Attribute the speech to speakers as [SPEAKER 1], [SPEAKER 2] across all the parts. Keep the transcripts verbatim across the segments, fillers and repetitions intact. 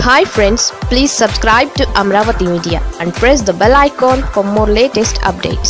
[SPEAKER 1] Hi friends, please subscribe to Amravati Media and press the bell icon for more latest updates.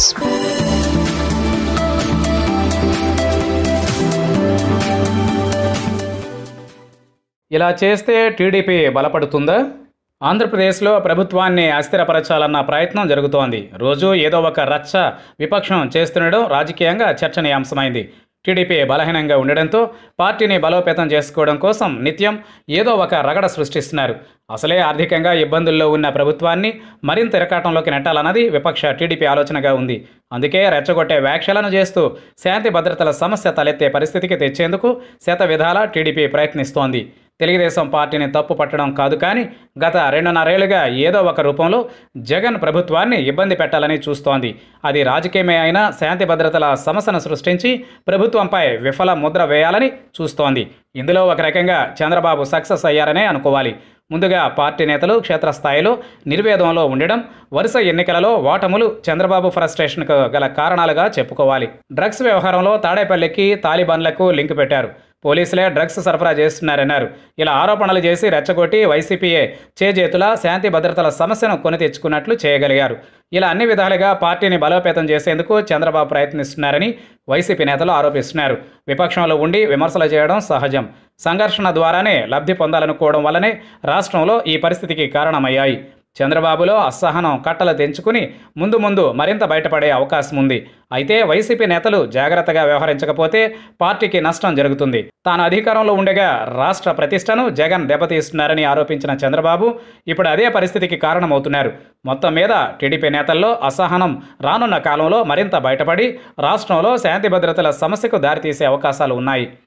[SPEAKER 2] ఇలా చేస్తే TDP బలపడుతుందా? ఆంధ్రప్రదేశ్లో ప్రభుత్వాన్ని అస్థిరపరచాలన్న ప్రయత్నం జరుగుతోంది. రోజూ ఏదో ఒక రచ్చ విపక్షం చేస్తుండడం రాజకీయంగా చర్చనీయాంశమైంది. టీడీపీ బలహీనంగా ఉండడంతో పార్టీని బలోపేతం చేసుకోవడం కోసం నిత్యం ఏదో ఒక రగడ సృష్టిస్తున్నారు. అసలే ఆర్థికంగా ఇబ్బందుల్లో ఉన్న ప్రభుత్వాన్ని మరింత ఇరకాటంలోకి నెట్టాలన్నది విపక్ష టీడీపీ ఆలోచనగా ఉంది. అందుకే రెచ్చగొట్టే వ్యాఖ్యలను చేస్తూ శాంతి భద్రతల సమస్య తలెత్తే పరిస్థితికి తెచ్చేందుకు శత విధాలా టీడీపీ ప్రయత్నిస్తోంది. తెలుగుదేశం పార్టీని తప్పు పట్టడం కాదు, కానీ గత రెండున్నరేళ్లుగా ఏదో ఒక రూపంలో జగన్ ప్రభుత్వాన్ని ఇబ్బంది పెట్టాలని చూస్తోంది. అది రాజకీయమే అయినా శాంతి భద్రతల సమస్యను సృష్టించి ప్రభుత్వంపై విఫల ముద్ర వేయాలని చూస్తోంది. ఇందులో ఒక రకంగా చంద్రబాబు సక్సెస్ అయ్యారనే అనుకోవాలి. ముందుగా పార్టీ నేతలు క్షేత్రస్థాయిలో నిర్వేదంలో ఉండడం, వరుస ఎన్నికలలో ఓటములు చంద్రబాబు ఫ్రస్ట్రేషన్కు గల కారణాలుగా చెప్పుకోవాలి. డ్రగ్స్ వ్యవహారంలో తాడేపల్లికి తాలిబాన్లకు లింక్ పెట్టారు. పోలీసులే డ్రగ్స్ సరఫరా చేస్తున్నారన్నారు. ఇలా ఆరోపణలు చేసి రెచ్చగొట్టి వైసీపీయే చేజేతులా శాంతి భద్రతల సమస్యను కొని తెచ్చుకున్నట్లు చేయగలిగారు. ఇలా అన్ని విధాలుగా పార్టీని బలోపేతం చేసేందుకు చంద్రబాబు ప్రయత్నిస్తున్నారని వైసీపీ నేతలు ఆరోపిస్తున్నారు. విపక్షంలో ఉండి విమర్శలు చేయడం సహజం. సంఘర్షణ ద్వారానే లబ్ధి పొందాలనుకోవడం వల్లనే రాష్ట్రంలో ఈ పరిస్థితికి కారణమయ్యాయి. చంద్రబాబులో అసహనం కట్టలు తెంచుకుని ముందు ముందు మరింత బయటపడే అవకాశం ఉంది. అయితే వైసీపీ నేతలు జాగ్రత్తగా వ్యవహరించకపోతే పార్టీకి నష్టం జరుగుతుంది. తాను అధికారంలో ఉండగా రాష్ట్ర ప్రతిష్టను జగన్ దెబ్బతీస్తున్నారని ఆరోపించిన చంద్రబాబు ఇప్పుడు అదే పరిస్థితికి కారణమవుతున్నారు. మొత్తం మీద టీడీపీ నేతల్లో అసహనం రానున్న కాలంలో మరింత బయటపడి రాష్ట్రంలో శాంతి భద్రతల సమస్యకు దారితీసే అవకాశాలు ఉన్నాయి.